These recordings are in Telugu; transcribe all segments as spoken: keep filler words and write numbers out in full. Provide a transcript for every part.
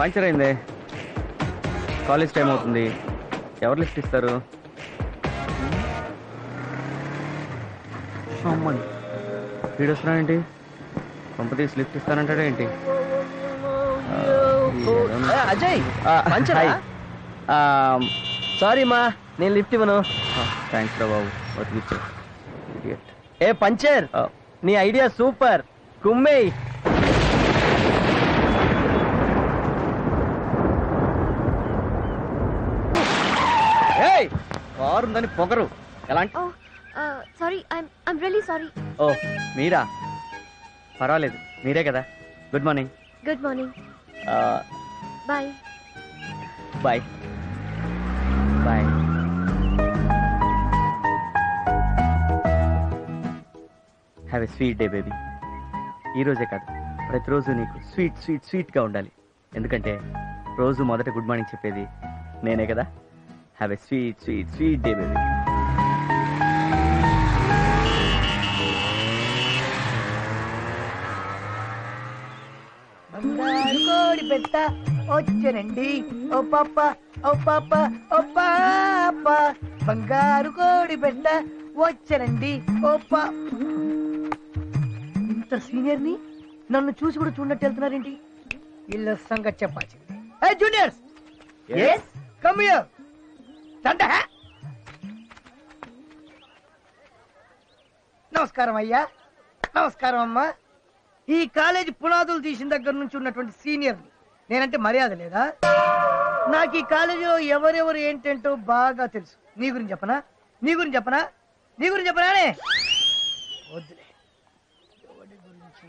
పంచర్ అయింది, కాలేజ్ టైం అవుతుంది, ఎవరు లిఫ్ట్ ఇస్తారు? అమ్మని వీడు వస్తున్నాడేంటి? పంప తీసి లిఫ్ట్ ఇస్తానంటాడా ఏంటి? అజయ్ సారీ మా, నేను లిఫ్ట్ ఇవ్వను. థ్యాంక్స్ రా బాబు, బతికిచ్చా. ఏ పంచర్, నీ ఐడియా సూపర్, కుమ్మేయ్. ఏయ్ కారు ఉందని పొగరు ఎలాంటి? Sorry, I'm really sorry. ఓ మీరా, పర్వాలేదు, మీరే కదా. Good morning. Good morning. Bye bye bye. Have a sweet day baby. ఈరోజే కాదు, ప్రతిరోజు నీకు స్వీట్ స్వీట్ స్వీట్గా ఉండాలి. ఎందుకంటే రోజు మొదట గుడ్ మార్నింగ్ చెప్పేది నేనే కదా. Have a sweet sweet sweet day baby. బంగారు కోడి పెట్ట వచ్చనండి ఓ పాప ఓ పాప ఓ పాప, బంగారు కోడి పెట్ట వచ్చనండి ఓ పా. ఇంత సీనియర్ ని నన్ను చూసి కూడా చూడనట్టు వెళ్తున్నారేంటి? వీళ్ళ సంగతి చెప్పాల్సింది. ఏ జూనియర్స్, కమ్ హియర్. నమస్కారం అయ్యా. నమస్కారం అమ్మా. ఈ కాలేజీ పునాదులు తీసిన దగ్గర నుంచి ఉన్నటువంటి సీనియర్ నేనంటే మర్యాద లేదా? నాకు ఈ కాలేజీలో ఎవరెవరు ఏంటంటో బాగా తెలుసు. నీ గురించి చెప్పనా? నీ గురించి చెప్పనా? నీ గురించి చెప్పనానే? వద్దులే. ఎవరి గురించి?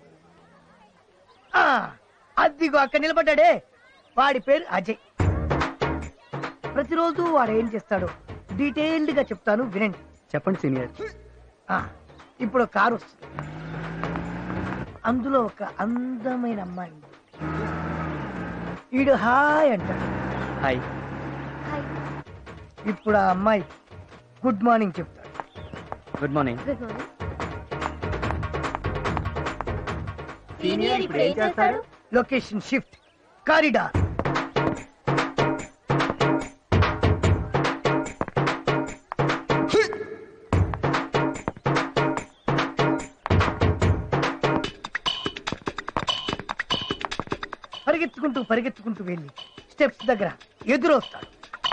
అదిగో అక్కడ నిలబడ్డాడే, వాడి పేరు అజయ్. ప్రతిరోజు వాడు ఏం చేస్తాడో డీటెయిల్డ్ గా చెప్తాను, వినండి. చెప్పండి సీనియర్. ఇప్పుడు కారు వస్తుంది, అందులో ఒక అందమైన అమ్మాయి ఉంది. ఈడు హాయ్ అంటాడు. హాయ్. ఇప్పుడు ఆ అమ్మాయి గుడ్ మార్నింగ్ చెప్తాడు. Good morning. Good morning. Senior ఇప్పుడు ఏం చేస్తాడు? Location shift, corridor. పరిగెత్తుకుంటూ పరిగెత్తుకుంటూ వెళ్ళి స్టెప్స్ దగ్గర ఎదురొస్తాడు.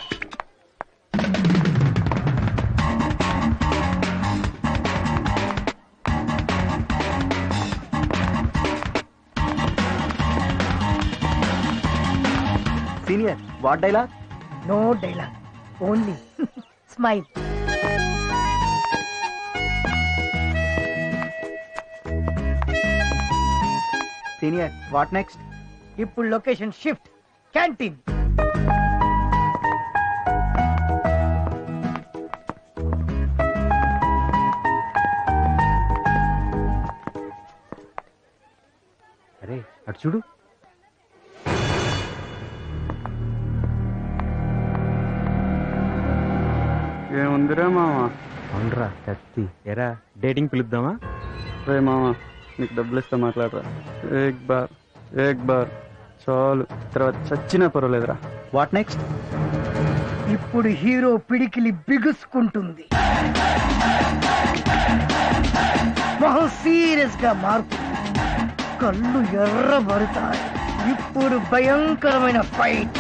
Senior what dialogue? No dialogue, only smile. Senior what next? ఇప్పుడు లొకేషన్ షిఫ్ట్, క్యాంటీన్. అరే అటు చూడు. ఏముందిరా మామ? అవునరా కత్తి. ఎరా డేటింగ్ పిలుద్దామా? రే మామ, నీకు డబ్బులు ఇస్తా, మాట్లాడరా. ఏక్ బార్ ఏక్ బార్ చాలు, తర్వాత చచ్చినా పర్వాలేదురా. What next? ఇప్పుడు హీరో పిడికిలి బిగుసుకుంటుంది, మొహం సీరియస్ గా మారుతుంది, కళ్ళు ఎర్రబడతాయి. ఇప్పుడు భయంకరమైన ఫైట్.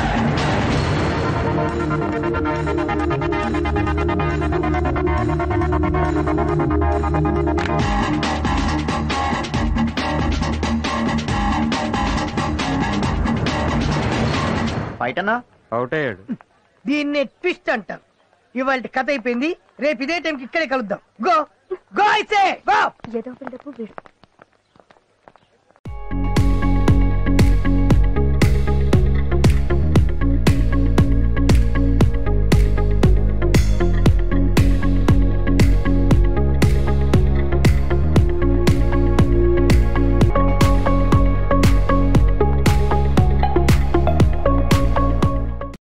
ఫైట్ అన్నా అవుట్ అయ్యాడు. దీన్నే ట్విస్ట్ అంటారు. ఇవాళ కథ అయిపోయింది, రేపు ఇదే టైంకి ఇక్కడే కలుద్దాం. గో గో ఐసే గో. ఏదో ఒక డబ్బు